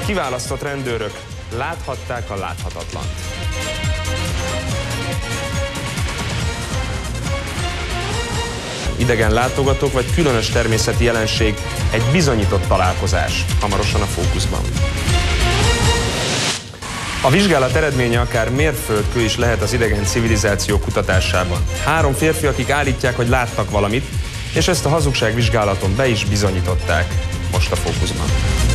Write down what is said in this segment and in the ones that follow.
Kiválasztott rendőrök láthatták a láthatatlant. Idegen látogatók vagy különös természeti jelenség, egy bizonyított találkozás. Hamarosan a fókuszban. A vizsgálat eredménye akár mérföldkő is lehet az idegen civilizáció kutatásában. 3 férfi, akik állítják, hogy láttak valamit, és ezt a hazugságvizsgálaton be is bizonyították. Most a fókuszban.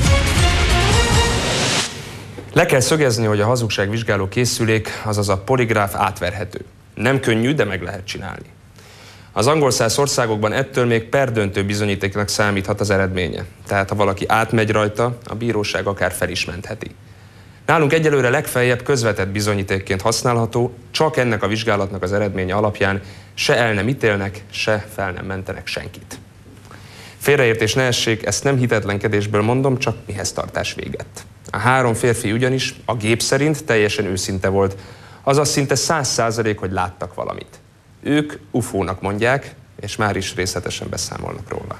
Le kell szögezni, hogy a hazugságvizsgáló készülék, azaz a poligráf átverhető. Nem könnyű, de meg lehet csinálni. Az angolszász országokban ettől még perdöntő bizonyítéknak számíthat az eredménye. Tehát ha valaki átmegy rajta, a bíróság akár fel is mentheti. Nálunk egyelőre legfeljebb közvetett bizonyítékként használható, csak ennek a vizsgálatnak az eredménye alapján se el nem ítélnek, se fel nem mentenek senkit. Félreértés ne essék, ezt nem hitetlenkedésből mondom, csak mihez tartás véget. A 3 férfi ugyanis a gép szerint teljesen őszinte volt, azaz szinte 100%, hogy láttak valamit. Ők UFO-nak mondják, és már is részletesen beszámolnak róla.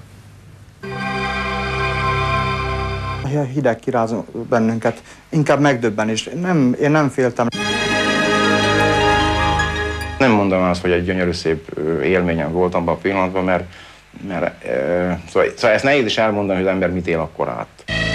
A hideg kiráz bennünket, inkább megdöbbenés. Én nem féltem. Nem mondom azt, hogy egy gyönyörű szép élményem volt abban a pillanatban, mert szóval ezt nehéz is elmondani, hogy az ember mit él akkor át.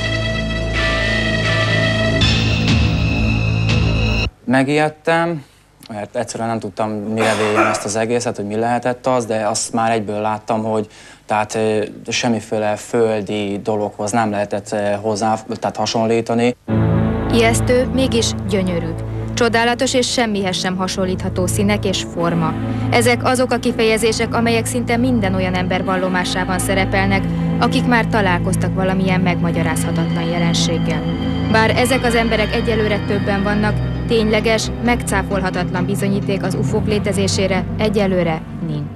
Megijedtem, mert egyszerűen nem tudtam, mire véljem ezt az egészet, hogy mi lehetett az, de azt már egyből láttam, hogy tehát semmiféle földi dologhoz nem lehetett tehát hasonlítani. Ijesztő, mégis gyönyörű. Csodálatos és semmihez sem hasonlítható színek és forma. Ezek azok a kifejezések, amelyek szinte minden olyan ember vallomásában szerepelnek, akik már találkoztak valamilyen megmagyarázhatatlan jelenséggel. Bár ezek az emberek egyelőre többen vannak, tényleges, megcáfolhatatlan bizonyíték az UFO-k létezésére egyelőre nincs.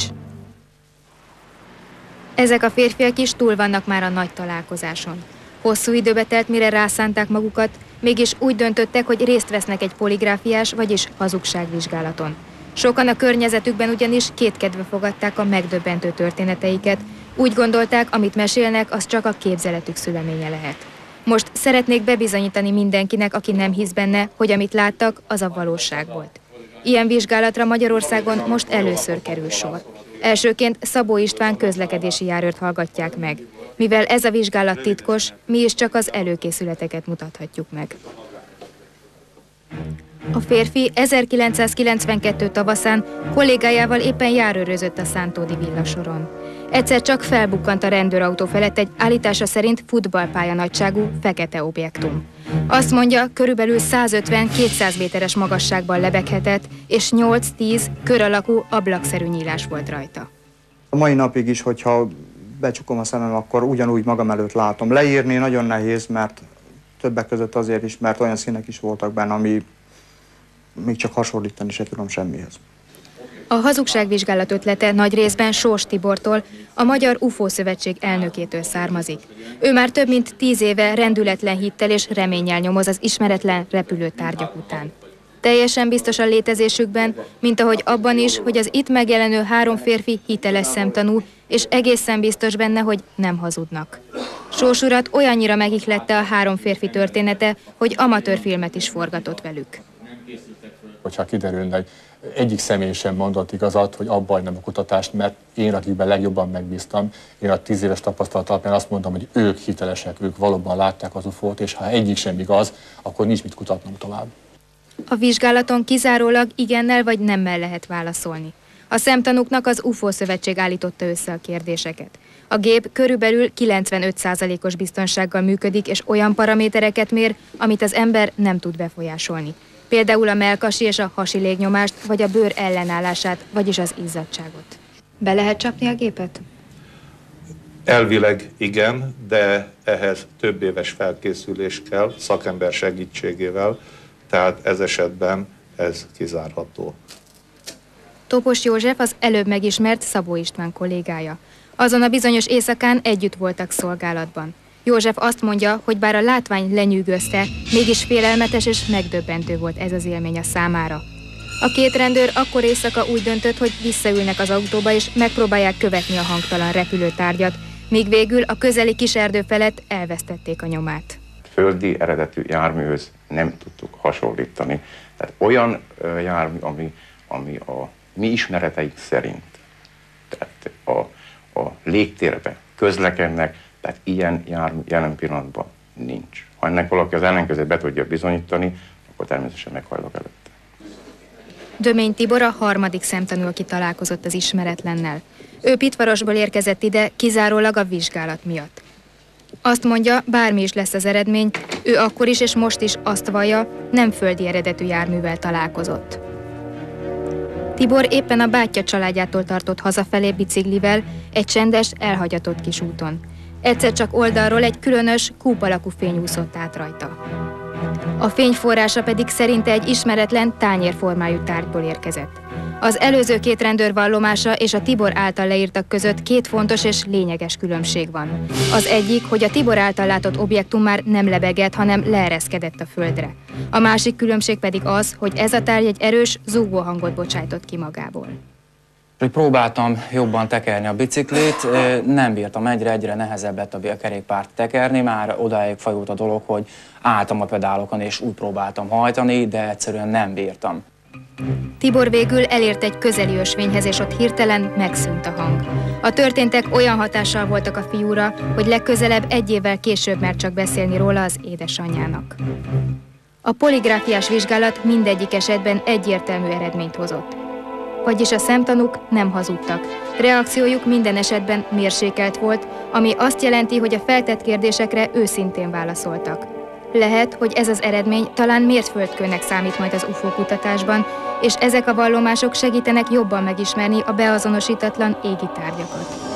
Ezek a férfiak is túl vannak már a nagy találkozáson. Hosszú időbe telt, mire rászánták magukat, mégis úgy döntöttek, hogy részt vesznek egy poligráfiás, vagyis hazugságvizsgálaton. Sokan a környezetükben ugyanis kétkedve fogadták a megdöbbentő történeteiket. Úgy gondolták, amit mesélnek, az csak a képzeletük szüleménye lehet. Most szeretnék bebizonyítani mindenkinek, aki nem hisz benne, hogy amit láttak, az a valóság volt. Ilyen vizsgálatra Magyarországon most először kerül sor. Elsőként Szabó István közlekedési járőrt hallgatják meg. Mivel ez a vizsgálat titkos, mi is csak az előkészületeket mutathatjuk meg. A férfi 1992 tavaszán kollégájával éppen járőrözött a Szántódi villasoron. Egyszer csak felbukkant a rendőrautó felett egy állítása szerint futballpálya nagyságú fekete objektum. Azt mondja, körülbelül 150-200 méteres magasságban lebeghetett, és 8-10 kör alakú ablakszerű nyílás volt rajta. A mai napig is, hogyha becsukom a szemem, akkor ugyanúgy magam előtt látom. Leírni nagyon nehéz, mert többek között azért is, mert olyan színek is voltak benne, ami még csak hasonlítani se tudom semmihez. A hazugságvizsgálat ötlete nagy részben Sós Tibortól, a Magyar UFO Szövetség elnökétől származik. Ő már több mint 10 éve rendületlen hittel és reménnyel nyomoz az ismeretlen repülőtárgyak után. Teljesen biztos a létezésükben, mint ahogy abban is, hogy az itt megjelenő 3 férfi hiteles szemtanú, és egészen biztos benne, hogy nem hazudnak. Sós urat olyannyira megihlette a 3 férfi története, hogy amatőrfilmet is forgatott velük. Hogyha kiderülne, hogy egyik személy sem mondott igazat, hogy abba hagynám a kutatást, mert én, akikben legjobban megbíztam, én a 10 éves tapasztalat alapján azt mondom, hogy ők hitelesek, ők valóban látták az UFO-t, és ha egyik sem igaz, akkor nincs mit kutatnom tovább. A vizsgálaton kizárólag igennel vagy nemmel lehet válaszolni. A szemtanúknak az UFO Szövetség állította össze a kérdéseket. A gép körülbelül 95%-os biztonsággal működik, és olyan paramétereket mér, amit az ember nem tud befolyásolni. Például a mellkasi és a hasi légnyomást, vagy a bőr ellenállását, vagyis az izzadtságot. Be lehet csapni a gépet? Elvileg igen, de ehhez több éves felkészülés kell, szakember segítségével, tehát ez esetben ez kizárható. Topos József az előbb megismert Szabó István kollégája. Azon a bizonyos éjszakán együtt voltak szolgálatban. József azt mondja, hogy bár a látvány lenyűgözte, mégis félelmetes és megdöbbentő volt ez az élmény a számára. A 2 rendőr akkor éjszaka úgy döntött, hogy visszaülnek az autóba és megpróbálják követni a hangtalan repülőtárgyat, míg végül a közeli kiserdő felett elvesztették a nyomát. földi eredetű járműhöz nem tudtuk hasonlítani. Tehát olyan jármű, ami a mi ismereteink szerint, tehát a légtérbe közlekednek, tehát ilyen jármű jelen pillanatban nincs. Ha ennek valaki az ellenkezőt be tudja bizonyítani, akkor természetesen meghajlok előtte. Dömény Tibor a harmadik szemtanú, aki találkozott az ismeretlennel. Ő Pitvarosból érkezett ide kizárólag a vizsgálat miatt. Azt mondja, bármi is lesz az eredmény, ő akkor is és most is azt vallja, nem földi eredetű járművel találkozott. Tibor éppen a bátyja családjától tartott hazafelé biciklivel egy csendes, elhagyatott kis úton. Egyszer csak oldalról egy különös, kúp alakú fény úszott át rajta. A fény forrása pedig szerinte egy ismeretlen, tányérformájú tárgyból érkezett. Az előző két rendőr vallomása és a Tibor által leírtak között két fontos és lényeges különbség van. Az egyik, hogy a Tibor által látott objektum már nem lebegett, hanem leereszkedett a földre. A másik különbség pedig az, hogy ez a tárgy egy erős, zúgó hangot bocsájtott ki magából. Próbáltam jobban tekerni a biciklit, nem bírtam, egyre nehezebb lett a kerékpárt tekerni, már odáig fajult a dolog, hogy álltam a pedálokon és úgy próbáltam hajtani, de egyszerűen nem bírtam. Tibor végül elért egy közeli ösvényhez, és ott hirtelen megszűnt a hang. A történtek olyan hatással voltak a fiúra, hogy legközelebb egy évvel később mert csak beszélni róla az édesanyjának. A poligráfiás vizsgálat mindegyik esetben egyértelmű eredményt hozott. Vagyis a szemtanúk nem hazudtak. Reakciójuk minden esetben mérsékelt volt, ami azt jelenti, hogy a feltett kérdésekre őszintén válaszoltak. Lehet, hogy ez az eredmény talán mérföldkőnek számít majd az UFO kutatásban, és ezek a vallomások segítenek jobban megismerni a beazonosítatlan égi tárgyakat.